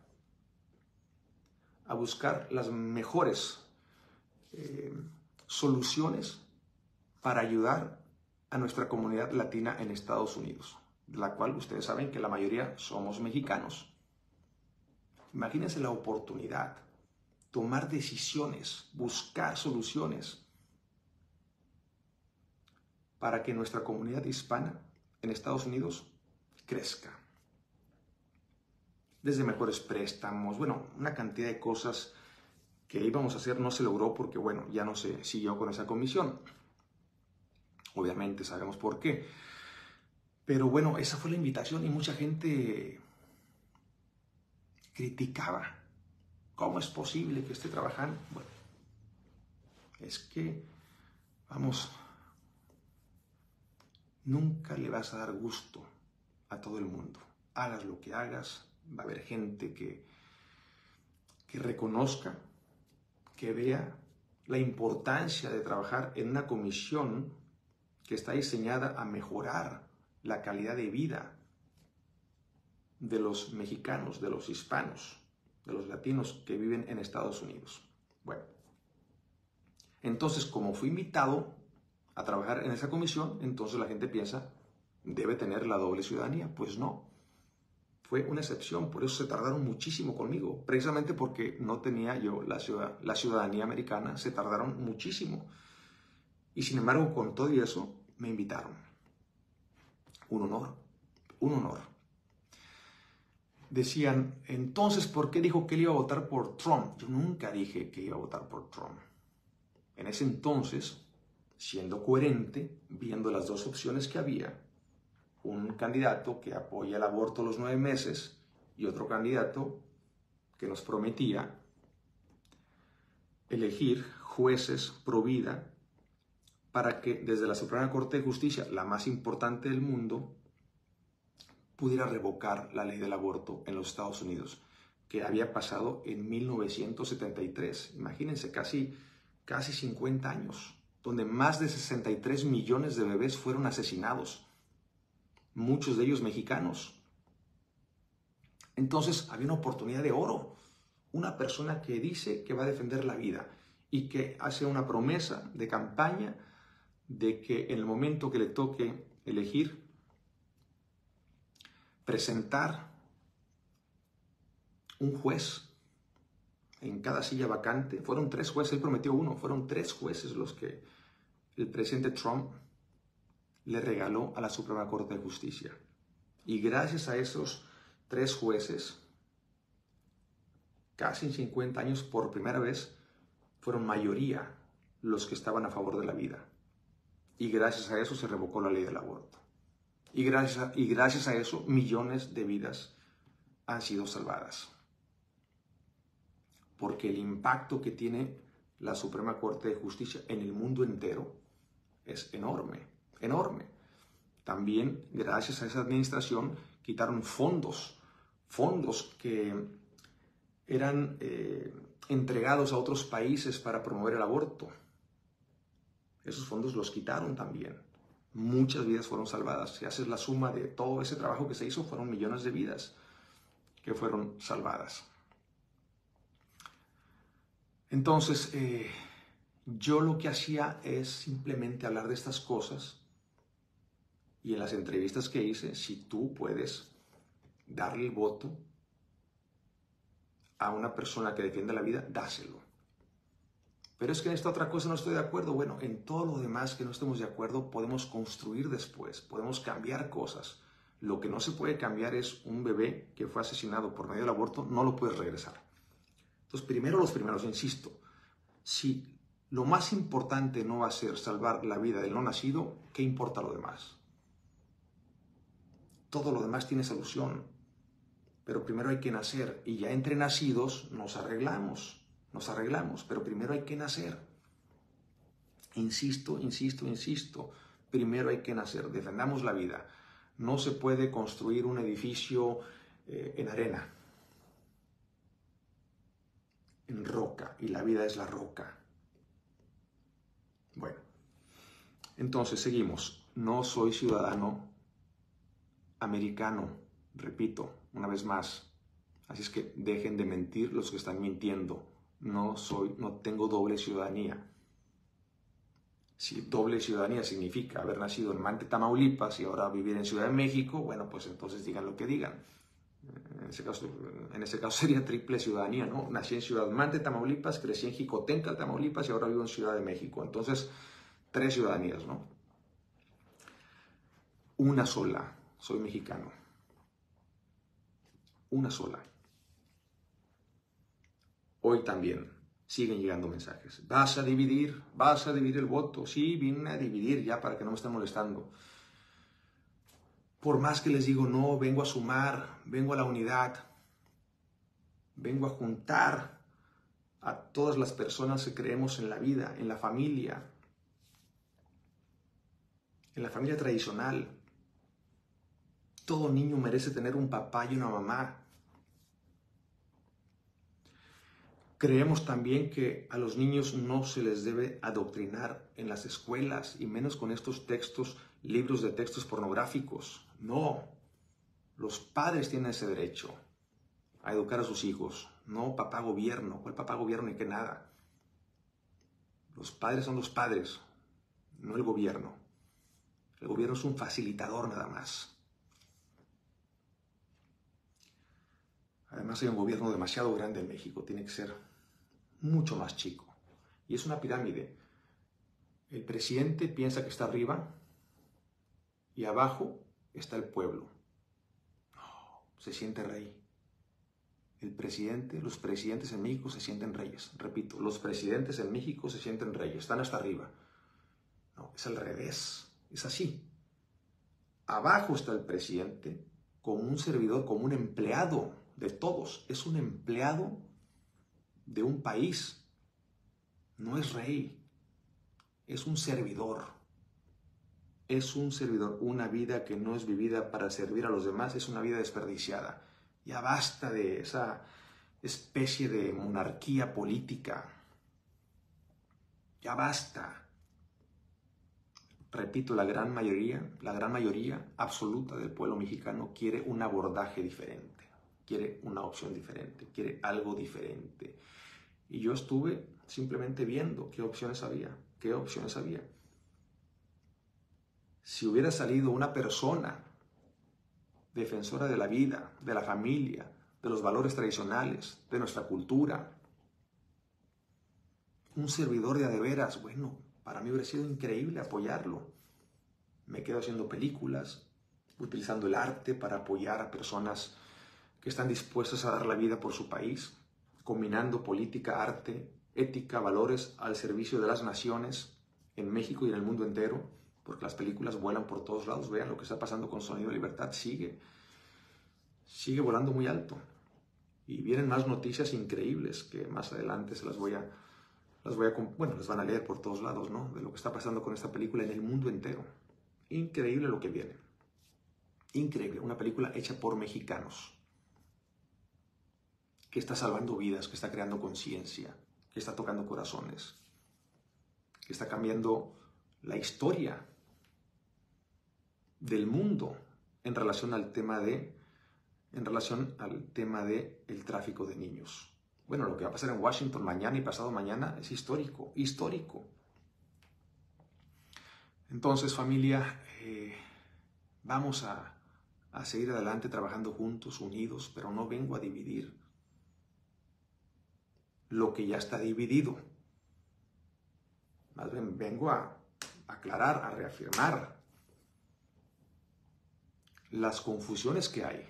a buscar las mejores eh, soluciones para ayudar a nuestra comunidad latina en Estados Unidos, de la cual ustedes saben que la mayoría somos mexicanos. Imagínense la oportunidad, tomar decisiones, buscar soluciones para que nuestra comunidad hispana en Estados Unidos crezca. Desde mejores préstamos, bueno, una cantidad de cosas que íbamos a hacer no se logró porque, bueno, ya no se siguió con esa comisión. Obviamente sabemos por qué. Pero bueno, esa fue la invitación y mucha gente criticaba. ¿Cómo es posible que esté trabajando? Bueno, es que, vamos, nunca le vas a dar gusto a todo el mundo. Hagas lo que hagas, va a haber gente que, que reconozca, que vea la importancia de trabajar en una comisión que está diseñada a mejorar la calidad de vida de los mexicanos, de los hispanos, de los latinos que viven en Estados Unidos. Bueno, entonces como fui invitado a trabajar en esa comisión, entonces la gente piensa, debe tener la doble ciudadanía. Pues no, fue una excepción, por eso se tardaron muchísimo conmigo, precisamente porque no tenía yo la, ciudad, la ciudadanía americana, se tardaron muchísimo. Y sin embargo, con todo y eso, me invitaron. Un honor, un honor. Decían, entonces, ¿por qué dijo que él iba a votar por Trump? Yo nunca dije que iba a votar por Trump. En ese entonces, siendo coherente, viendo las dos opciones que había, un candidato que apoya el aborto a los nueve meses y otro candidato que nos prometía elegir jueces pro vida para que desde la Suprema Corte de Justicia, la más importante del mundo, pudiera revocar la ley del aborto en los Estados Unidos, que había pasado en mil novecientos setenta y tres. Imagínense, casi, casi cincuenta años, donde más de sesenta y tres millones de bebés fueron asesinados, muchos de ellos mexicanos. Entonces había una oportunidad de oro, una persona que dice que va a defender la vida y que hace una promesa de campaña de que en el momento que le toque elegir, presentar un juez en cada silla vacante. Fueron tres jueces, él prometió uno, fueron tres jueces los que el presidente Trump le regaló a la Suprema Corte de Justicia. Y gracias a esos tres jueces, casi en cincuenta años, por primera vez, fueron mayoría los que estaban a favor de la vida. Y gracias a eso se revocó la ley del aborto. Y gracias a, y gracias a eso, millones de vidas han sido salvadas. Porque el impacto que tiene la Suprema Corte de Justicia en el mundo entero es enorme, enorme. También, gracias a esa administración, quitaron fondos, fondos que eran eh, entregados a otros países para promover el aborto. Esos fondos los quitaron también. Muchas vidas fueron salvadas. Si haces la suma de todo ese trabajo que se hizo, fueron millones de vidas que fueron salvadas. Entonces, eh, yo lo que hacía es simplemente hablar de estas cosas, y en las entrevistas que hice, si tú puedes darle el voto a una persona que defiende la vida, dáselo. Pero es que en esta otra cosa no estoy de acuerdo. Bueno, en todo lo demás que no estemos de acuerdo podemos construir después, podemos cambiar cosas. Lo que no se puede cambiar es un bebé que fue asesinado por medio del aborto, no lo puedes regresar. Entonces, primero los primeros, insisto, si lo más importante no va a ser salvar la vida del no nacido, ¿qué importa lo demás? Todo lo demás tiene solución, pero primero hay que nacer, y ya entre nacidos nos arreglamos, nos arreglamos, pero primero hay que nacer. Insisto, insisto, insisto, primero hay que nacer, defendamos la vida. No se puede construir un edificio eh, en arena, en roca, y la vida es la roca. Bueno, entonces seguimos. No soy ciudadano americano, repito, una vez más. Así es que dejen de mentir los que están mintiendo. No soy, no tengo doble ciudadanía. Si doble ciudadanía significa haber nacido en Mante, Tamaulipas, y ahora vivir en Ciudad de México, bueno, pues entonces digan lo que digan. En ese caso, en ese caso sería triple ciudadanía, ¿no? Nací en Ciudad Mante, Tamaulipas, crecí en Jicotenca, Tamaulipas, y ahora vivo en Ciudad de México. Entonces, tres ciudadanías, ¿no? Una sola. Soy mexicano. Una sola. Hoy también siguen llegando mensajes. Vas a dividir, vas a dividir el voto. Sí, vine a dividir ya para que no me estén molestando. Por más que les digo, no, vengo a sumar, vengo a la unidad, vengo a juntar a todas las personas que creemos en la vida, en la familia, en la familia tradicional. Todo niño merece tener un papá y una mamá. Creemos también que a los niños no se les debe adoctrinar en las escuelas, y menos con estos textos, libros de textos pornográficos. No, los padres tienen ese derecho a educar a sus hijos. No papá gobierno, ¿cuál papá gobierno ni qué nada? Los padres son los padres, no el gobierno. El gobierno es un facilitador nada más. Además hay un gobierno demasiado grande en México, tiene que ser mucho más chico. Y es una pirámide. El presidente piensa que está arriba y abajo está el pueblo. No, se siente rey. El presidente, los presidentes en México se sienten reyes. Repito, los presidentes en México se sienten reyes, están hasta arriba. No, es al revés, es así. Abajo está el presidente como un servidor, como un empleado de todos. Es un empleado de un país. No es rey, es un servidor. Es un servidor. Una vida que no es vivida para servir a los demás es una vida desperdiciada. Ya basta de esa especie de monarquía política. Ya basta. Repito, la gran mayoría, la gran mayoría absoluta del pueblo mexicano quiere un abordaje diferente, quiere una opción diferente, quiere algo diferente. Y yo estuve simplemente viendo qué opciones había, qué opciones había. si hubiera salido una persona defensora de la vida, de la familia, de los valores tradicionales, de nuestra cultura, un servidor de a de veras, bueno, para mí hubiera sido increíble apoyarlo. Me quedo haciendo películas, utilizando el arte para apoyar a personas que están dispuestas a dar la vida por su país, combinando política, arte, ética, valores al servicio de las naciones en México y en el mundo entero, porque las películas vuelan por todos lados. Vean lo que está pasando con Sonido de Libertad, sigue, sigue volando muy alto. Y vienen más noticias increíbles que más adelante se las voy a, las voy a, bueno, las van a leer por todos lados, ¿no? De lo que está pasando con esta película en el mundo entero. Increíble lo que viene. Increíble, una película hecha por mexicanos, que está salvando vidas, que está creando conciencia, que está tocando corazones, que está cambiando la historia del mundo en relación al tema de, en relación al tema de el tráfico de niños. Bueno, lo que va a pasar en Washington mañana y pasado mañana es histórico, histórico. Entonces, familia, eh, vamos a, a seguir adelante trabajando juntos, unidos, pero no vengo a dividir lo que ya está dividido. Más bien vengo a aclarar, a reafirmar las confusiones que hay.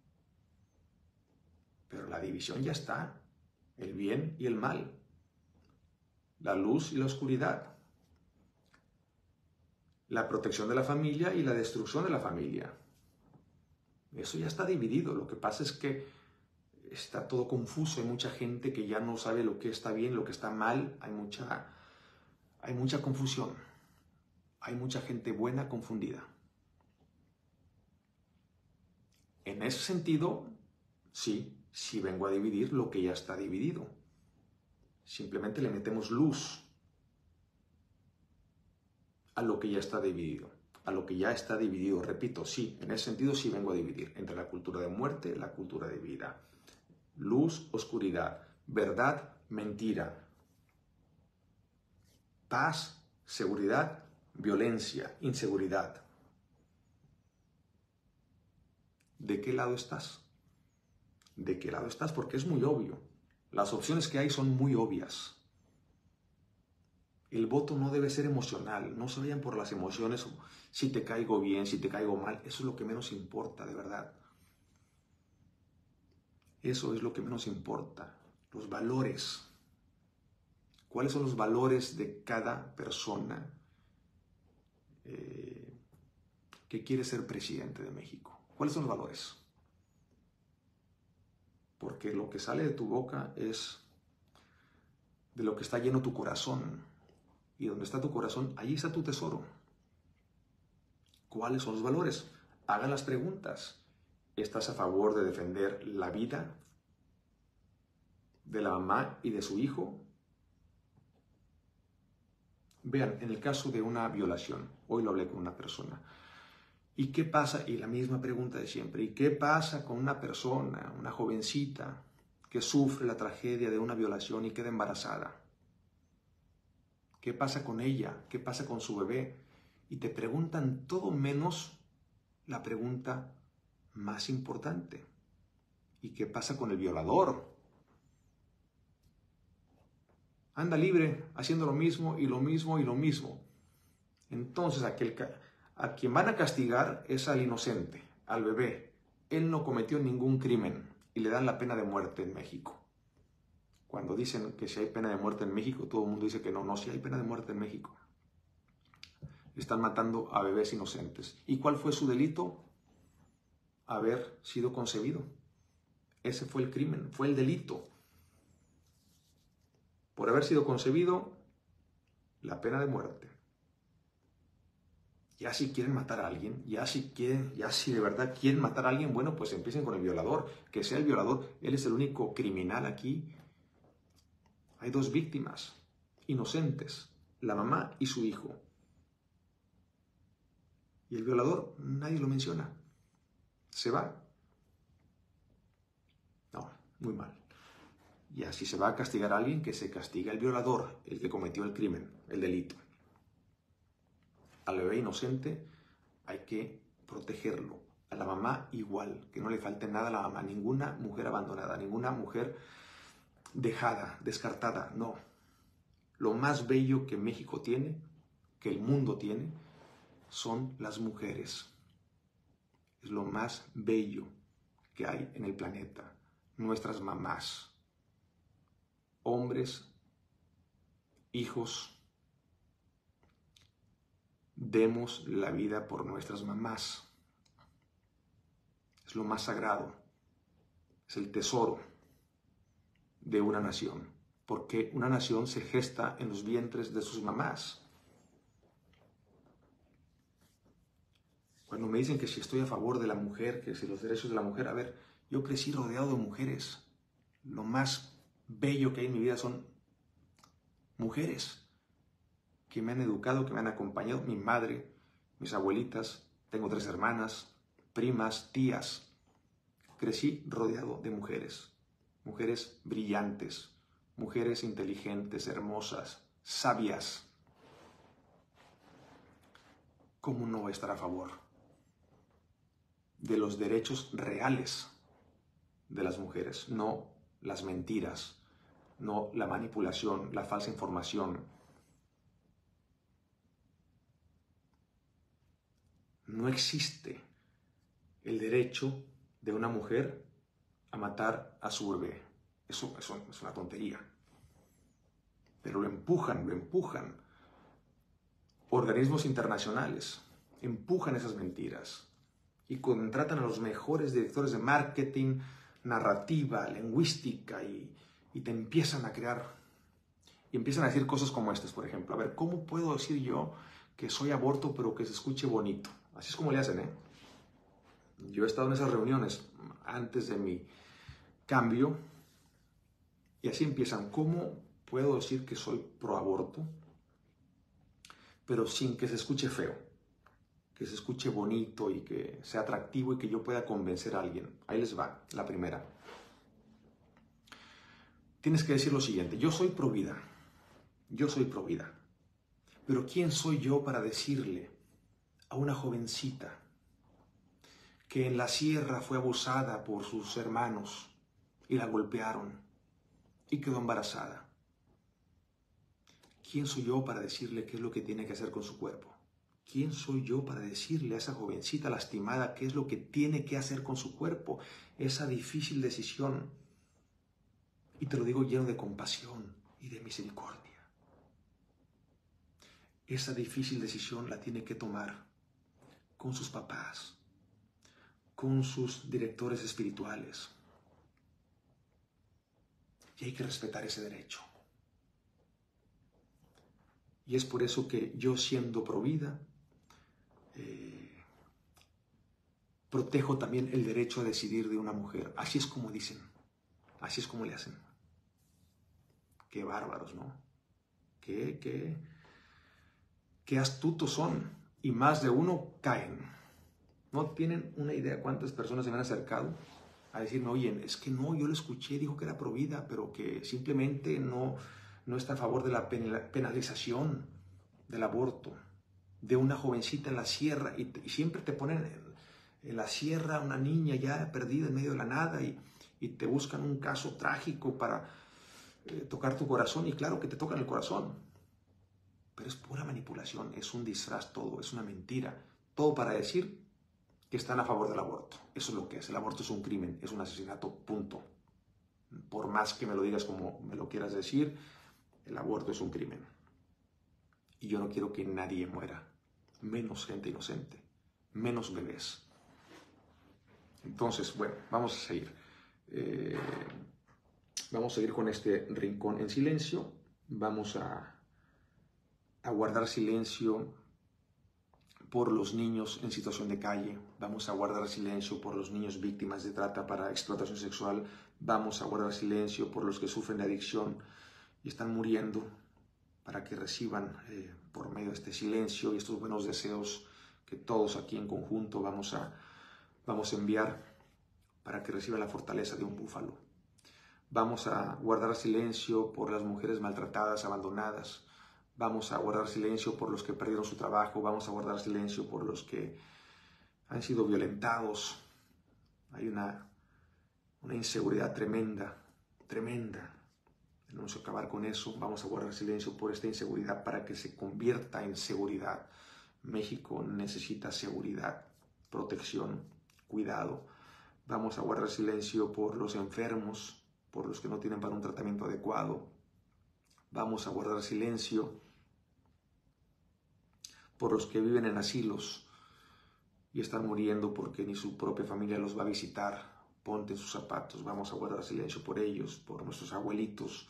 Pero la división ya está, el bien y el mal, la luz y la oscuridad, la protección de la familia y la destrucción de la familia. Eso ya está dividido. Lo que pasa es que está todo confuso, hay mucha gente que ya no sabe lo que está bien, lo que está mal, hay mucha, hay mucha confusión, hay mucha gente buena confundida. En ese sentido, sí, sí vengo a dividir lo que ya está dividido. Simplemente le metemos luz a lo que ya está dividido, a lo que ya está dividido. Repito, sí, en ese sentido sí vengo a dividir entre la cultura de muerte y la cultura de vida. Luz, oscuridad, verdad, mentira, paz, seguridad, violencia, inseguridad. ¿De qué lado estás? ¿De qué lado estás? Porque es muy obvio. Las opciones que hay son muy obvias. El voto no debe ser emocional. No se vayan por las emociones, si te caigo bien, si te caigo mal. Eso es lo que menos importa, de verdad. Eso es lo que menos importa. Los valores. ¿Cuáles son los valores de cada persona eh, que quiere ser presidente de México? ¿Cuáles son los valores? Porque lo que sale de tu boca es de lo que está lleno tu corazón. Y donde está tu corazón, allí está tu tesoro. ¿Cuáles son los valores? Hagan las preguntas. ¿Estás a favor de defender la vida de la mamá y de su hijo? Vean, en el caso de una violación, hoy lo hablé con una persona. ¿Y qué pasa? Y la misma pregunta de siempre. ¿Y qué pasa con una persona, una jovencita, que sufre la tragedia de una violación y queda embarazada? ¿Qué pasa con ella? ¿Qué pasa con su bebé? Y te preguntan todo menos la pregunta más importante. ¿Y qué pasa con el violador? Anda libre, haciendo lo mismo y lo mismo y lo mismo. Entonces, aquel, a quien van a castigar es al inocente, al bebé. Él no cometió ningún crimen y le dan la pena de muerte en México. Cuando dicen que si hay pena de muerte en México, todo el mundo dice que no, no, si hay pena de muerte en México. Están matando a bebés inocentes. ¿Y cuál fue su delito? Haber sido concebido. Ese fue el crimen, fue el delito. Por haber sido concebido, la pena de muerte. Ya si quieren matar a alguien, ya si quieren, ya si de verdad quieren matar a alguien, bueno, pues empiecen con el violador. Que sea el violador, él es el único criminal aquí. Hay dos víctimas inocentes, la mamá y su hijo. Y el violador, nadie lo menciona. Se va. No, muy mal. Y así se va a castigar a alguien, que se castiga al violador, el que cometió el crimen, el delito. Al bebé inocente hay que protegerlo. A la mamá igual, que no le falte nada a la mamá, ninguna mujer abandonada, ninguna mujer dejada, descartada, no. Lo más bello que México tiene, que el mundo tiene, son las mujeres. Es lo más bello que hay en el planeta. Nuestras mamás, hombres, hijos, demos la vida por nuestras mamás. Es lo más sagrado, es el tesoro de una nación, porque una nación se gesta en los vientres de sus mamás. Cuando me dicen que si estoy a favor de la mujer, que si los derechos de la mujer, a ver, yo crecí rodeado de mujeres. Lo más bello que hay en mi vida son mujeres que me han educado, que me han acompañado. Mi madre, mis abuelitas, tengo tres hermanas, primas, tías. Crecí rodeado de mujeres, mujeres brillantes, mujeres inteligentes, hermosas, sabias. ¿Cómo no voy a estar a favor de los derechos reales de las mujeres? No las mentiras, no la manipulación, la falsa información. No existe el derecho de una mujer a matar a su bebé. Eso, eso es una tontería. Pero lo empujan, lo empujan. Organismos internacionales empujan esas mentiras y contratan a los mejores directores de marketing, narrativa, lingüística y, y te empiezan a crear y empiezan a decir cosas como estas, por ejemplo. A ver, ¿cómo puedo decir yo que soy aborto pero que se escuche bonito? Así es como le hacen, ¿eh? Yo he estado en esas reuniones antes de mi cambio y así empiezan. ¿Cómo puedo decir que soy pro aborto pero sin que se escuche feo? Que se escuche bonito y que sea atractivo y que yo pueda convencer a alguien. Ahí les va, la primera. Tienes que decir lo siguiente: yo soy pro vida, yo soy pro vida, pero ¿quién soy yo para decirle a una jovencita que en la sierra fue abusada por sus hermanos y la golpearon y quedó embarazada? ¿Quién soy yo para decirle qué es lo que tiene que hacer con su cuerpo? ¿Quién soy yo para decirle a esa jovencita lastimada qué es lo que tiene que hacer con su cuerpo? Esa difícil decisión. Y te lo digo lleno de compasión y de misericordia. Esa difícil decisión la tiene que tomar con sus papás, con sus directores espirituales. Y hay que respetar ese derecho. Y es por eso que yo, siendo pro vida, eh, protejo también el derecho a decidir de una mujer. Así es como dicen, así es como le hacen. Qué bárbaros, ¿no? Qué, qué, qué astutos son. Y más de uno caen. No tienen una idea cuántas personas se me han acercado a decirme: oye, es que no, yo lo escuché, dijo que era pro vida, pero que simplemente no, no está a favor de la penalización del aborto de una jovencita en la sierra. Y, y siempre te ponen en, en la sierra una niña ya perdida en medio de la nada y, y te buscan un caso trágico para eh, tocar tu corazón. Y claro que te tocan el corazón, pero es pura manipulación, es un disfraz todo, es una mentira. Todo para decir que están a favor del aborto. Eso es lo que es. El aborto es un crimen, es un asesinato, punto. Por más que me lo digas como me lo quieras decir, el aborto es un crimen. Y yo no quiero que nadie muera, menos gente inocente, menos bebés. Entonces, bueno, vamos a seguir. Eh, vamos a seguir con este rincón en silencio. Vamos a, a guardar silencio por los niños en situación de calle. Vamos a guardar silencio por los niños víctimas de trata para explotación sexual. Vamos a guardar silencio por los que sufren de adicción y están muriendo, para que reciban eh, por medio de este silencio y estos buenos deseos que todos aquí en conjunto vamos a, vamos a enviar, para que reciban la fortaleza de un búfalo. Vamos a guardar silencio por las mujeres maltratadas, abandonadas, Vamos a guardar silencio por los que perdieron su trabajo, vamos a guardar silencio por los que han sido violentados. Hay una, una inseguridad tremenda, tremenda. Tenemos que acabar con eso. Vamos a guardar silencio por esta inseguridad para que se convierta en seguridad. México necesita seguridad, protección, cuidado. Vamos a guardar silencio por los enfermos, por los que no tienen para un tratamiento adecuado. Vamos a guardar silencio por los que viven en asilos y están muriendo porque ni su propia familia los va a visitar. Ponte en sus zapatos. Vamos a guardar silencio por ellos, por nuestros abuelitos,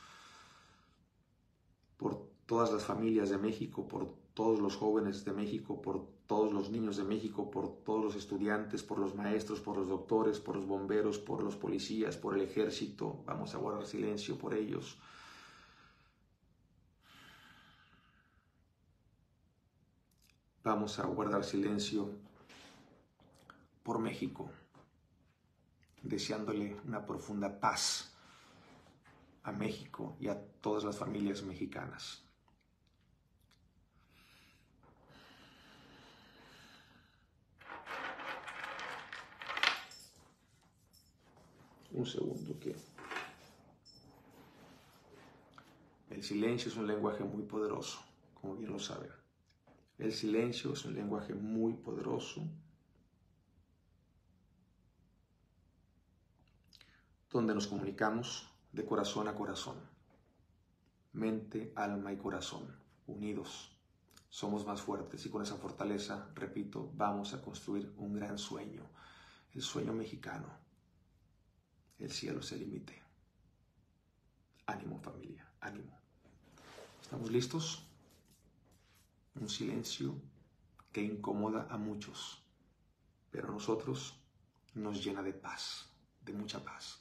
por todas las familias de México, por todos los jóvenes de México, por todos los niños de México, por todos los estudiantes, por los maestros, por los doctores, por los bomberos, por los policías, por el ejército. Vamos a guardar silencio por ellos. Vamos a guardar silencio por México, deseándole una profunda paz a México y a todas las familias mexicanas. Un segundo, que el silencio es un lenguaje muy poderoso, como bien lo saben. El silencio es un lenguaje muy poderoso, donde nos comunicamos de corazón a corazón, mente, alma y corazón, unidos. Somos más fuertes y con esa fortaleza, repito, vamos a construir un gran sueño, el sueño mexicano. El cielo se limite. Ánimo, familia, ánimo. ¿Estamos listos? Un silencio que incomoda a muchos, pero a nosotros nos llena de paz, de mucha paz.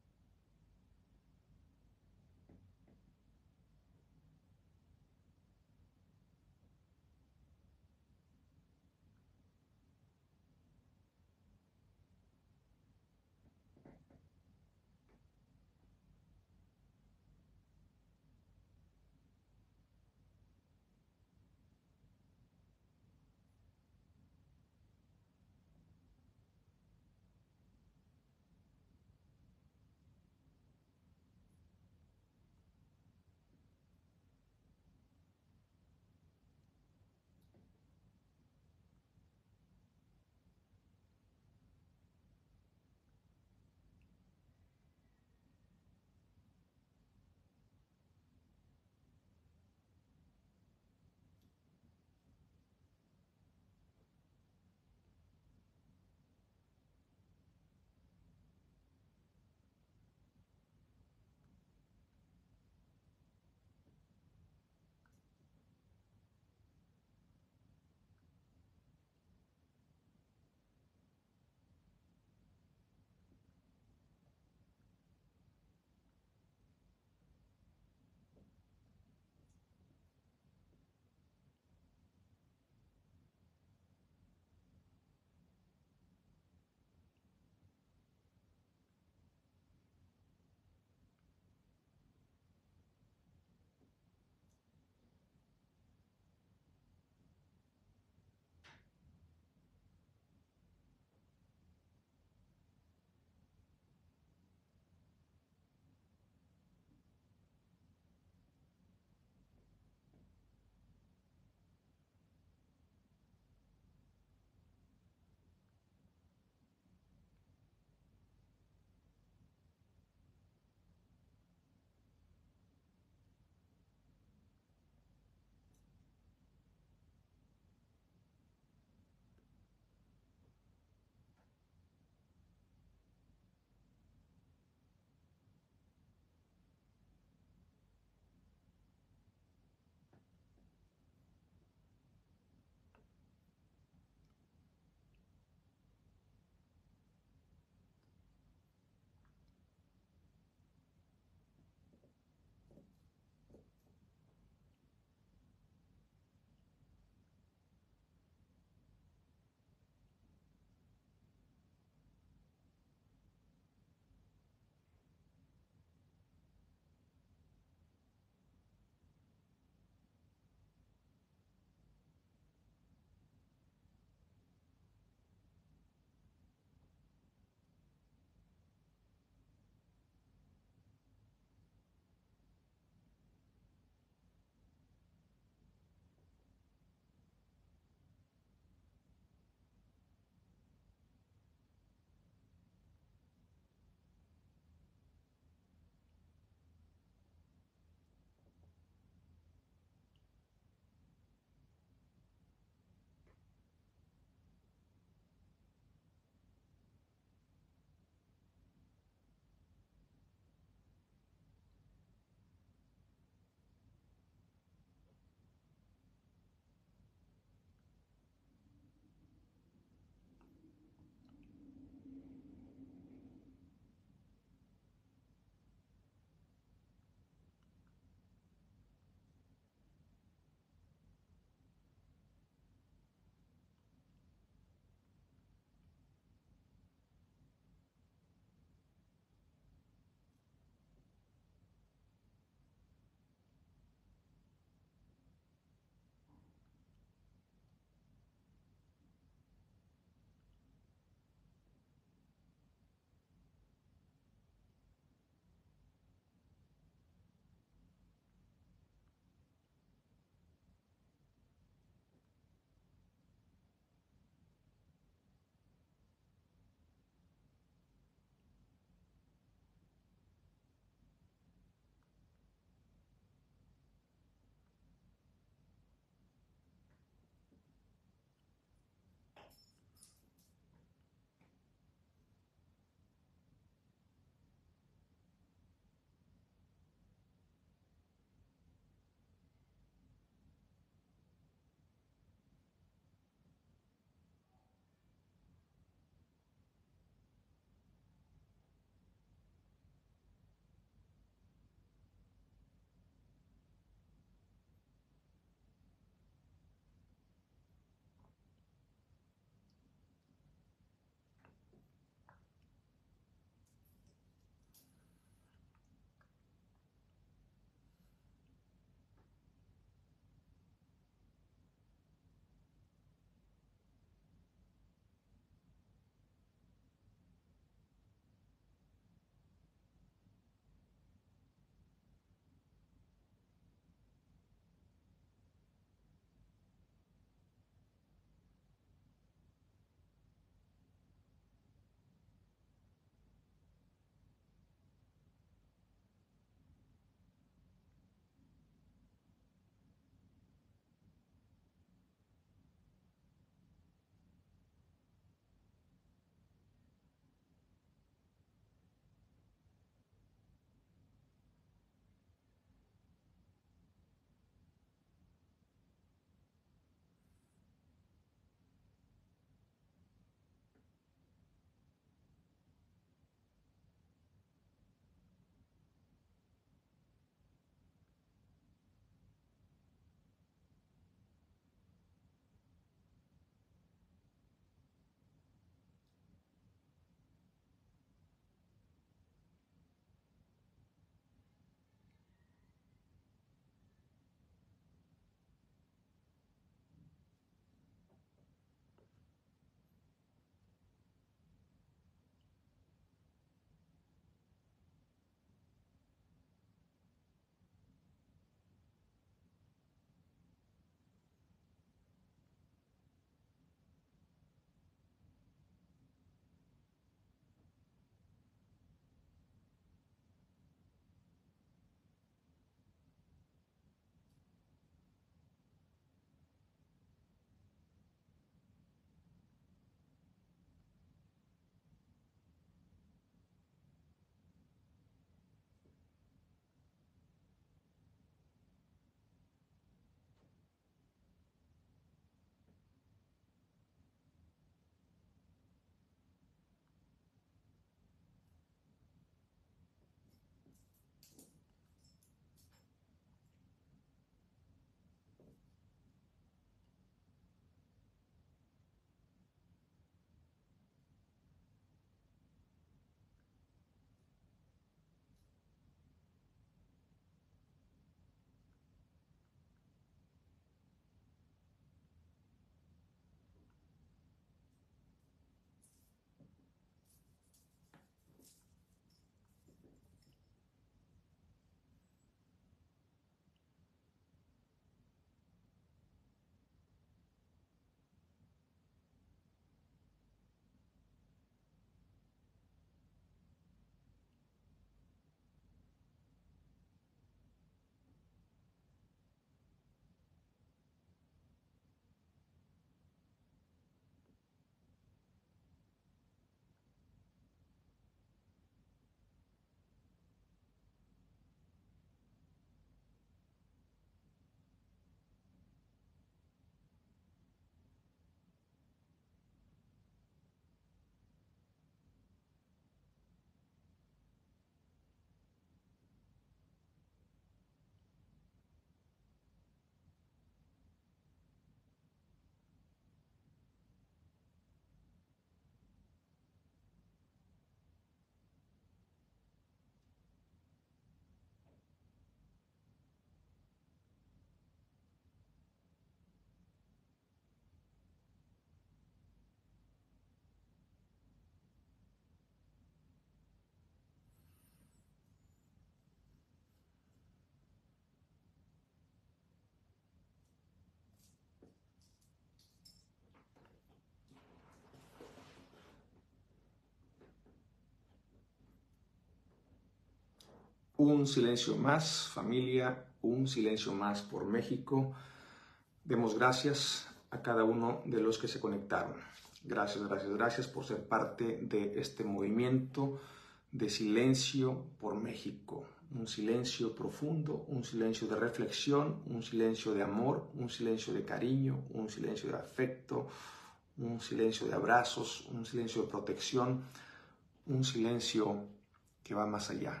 Un silencio más, familia, un silencio más por México. Demos gracias a cada uno de los que se conectaron. Gracias, gracias, gracias por ser parte de este movimiento de silencio por México. Un silencio profundo, un silencio de reflexión, un silencio de amor, un silencio de cariño, un silencio de afecto, un silencio de abrazos, un silencio de protección, un silencio que va más allá,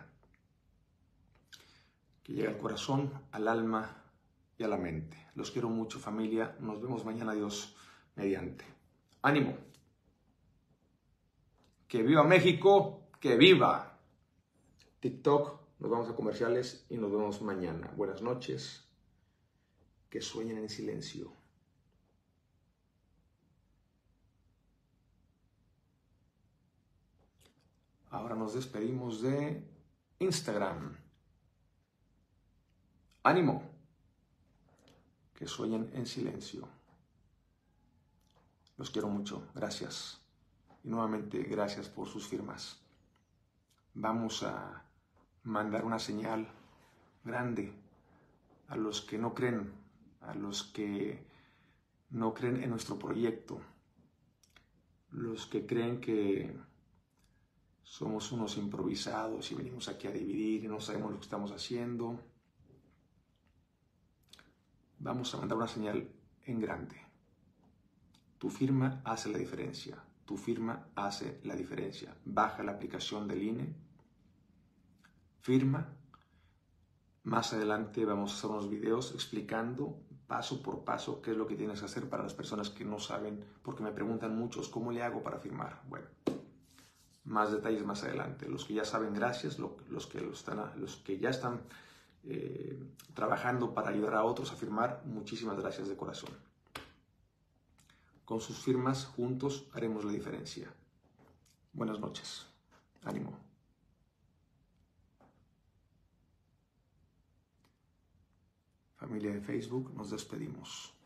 que llega al corazón, al alma y a la mente. Los quiero mucho, familia. Nos vemos mañana, Dios mediante. ¡Ánimo! ¡Que viva México! ¡Que viva! TikTok, nos vamos a comerciales y nos vemos mañana. Buenas noches. Que sueñen en silencio. Ahora nos despedimos de Instagram. ¡Ánimo! Que sueñen en silencio. Los quiero mucho. Gracias. Y nuevamente, gracias por sus firmas. Vamos a mandar una señal grande a los que no creen, a los que no creen en nuestro proyecto, los que creen que somos unos improvisados y venimos aquí a dividir y no sabemos lo que estamos haciendo. Vamos a mandar una señal en grande. Tu firma hace la diferencia. Tu firma hace la diferencia. Baja la aplicación del I N E. Firma. Más adelante vamos a hacer unos videos explicando paso por paso qué es lo que tienes que hacer para las personas que no saben, porque me preguntan muchos, ¿cómo le hago para firmar? Bueno, más detalles más adelante. Los que ya saben, gracias. Los que, los están, los que ya están eh, trabajando para ayudar a otros a firmar, muchísimas gracias de corazón. Con sus firmas, juntos haremos la diferencia. Buenas noches. Ánimo. Familia de Facebook, nos despedimos.